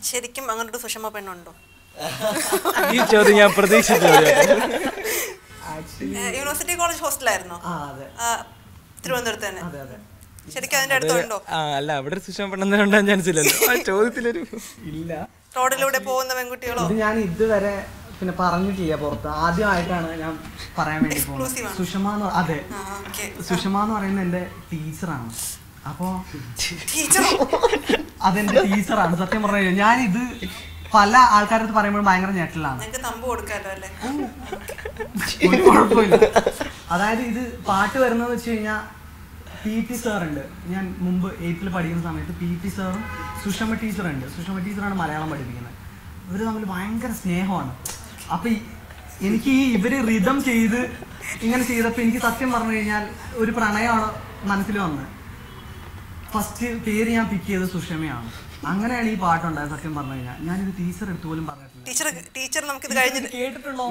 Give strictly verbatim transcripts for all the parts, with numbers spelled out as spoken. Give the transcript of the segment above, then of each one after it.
ശരിക്കും അങ്ങനൊരു സുഷമ പെണ്ണുണ്ടോ? ഈ ചോദ്യം ഞാൻ പ്രതീക്ഷിച്ചു. യൂണിവേഴ്സിറ്റി കോളേജ് ഹോസ്റ്റലായിരുന്നോ? തിരുവനന്തപുരത്ത് തന്നെ. ശരിക്കും അതിന്റെ അടുത്തുണ്ടോ? അല്ല, അവിടെ സുഷമ പെണ്ണെന്നുണ്ടാൻ ചാൻസ് ഇല്ലല്ലോ. ആ ചോദ്യത്തിലൊരു ഇല്ല. റോഡിലൂടെ പോകുന്ന പെൺകുട്ടികളോ? ഞാൻ ഇതുവരെ പിന്നെ പറഞ്ഞിട്ടില്ല പുറത്ത്. ആദ്യമായിട്ടാണ് ഞാൻ പറയാൻ വേണ്ടി പോകുന്നത്. സുഷമ എന്ന് അതെ സുഷമ എന്ന് പറയുന്നത് എൻ്റെ ടീച്ചറാണ്. അപ്പോ അതെന്റെ ടീച്ചറാണ്. സത്യം പറഞ്ഞു കഴിഞ്ഞാൽ ഞാൻ ഇത് പല ആൾക്കാരടുത്ത് പറയുമ്പോൾ ഭയങ്കര ഞെട്ടലാണ്. കുഴപ്പമില്ല. അതായത് ഇത് പാട്ട് വരുന്നതെന്ന് വെച്ച് കഴിഞ്ഞാൽ പി ടി സാറുണ്ട്. ഞാൻ മുമ്പ് എയ്ത്തിൽ പഠിക്കുന്ന സമയത്ത് പി ടി സാറും സുഷമ ടീച്ചറുണ്ട്. സുഷമ ടീച്ചറാണ് മലയാളം പഠിപ്പിക്കുന്നത്. ഇവർ തമ്മിൽ ഭയങ്കര സ്നേഹമാണ്. അപ്പൊ എനിക്ക് ഈ ഇവര് റിതം ചെയ്ത് ഇങ്ങനെ ചെയ്തപ്പോൾ എനിക്ക് സത്യം പറഞ്ഞു കഴിഞ്ഞാൽ ഒരു പ്രണയമാണ് മനസ്സിൽ വന്നത്. ഫസ്റ്റ് പേര് ഞാൻ പിക്ക് ചെയ്തത് സുഷമയാണ്. അങ്ങനെയാണ് ഈ പാട്ടുണ്ടായത്. സത്യം പറഞ്ഞു കഴിഞ്ഞാൽ ഞാനിത് ടീച്ചർ എടുത്തു പോലും പറഞ്ഞിട്ടില്ല. ടീച്ചർ നമുക്കിത് കഴിഞ്ഞിട്ട് കേട്ടിട്ടുണ്ടോ?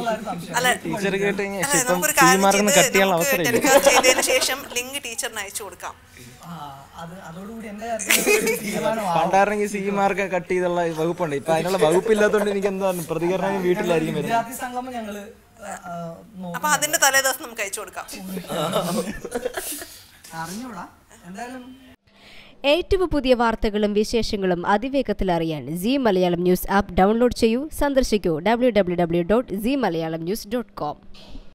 ചെയ്തതിനു ശേഷം ലിങ്ക് ടീച്ചറിന് അയച്ചു കൊടുക്കാം. പണ്ടായിരുന്നെങ്കിൽ സി മാർക്ക് കട്ട് ചെയ്തുള്ള വകുപ്പുണ്ട്. ഇപ്പൊ അതിനുള്ള വകുപ്പില്ലാത്തതുകൊണ്ട് എനിക്ക് എന്താ പ്രതികരണം വീട്ടിലായിരിക്കും വരുന്നത്. അപ്പൊ അതിന്റെ തലേ ദിവസം നമുക്ക് അയച്ചു കൊടുക്കാം. അറിഞ്ഞൂടാ എന്തായാലും. ഏറ്റവും പുതിയ വാർത്തകളും വിശേഷങ്ങളും അതിവേഗത്തിൽ അറിയാൻ Zee Malayalam news app download ചെയ്യൂ. സന്ദർശിക്കൂ W W W dot Zee Malayalam news dot com.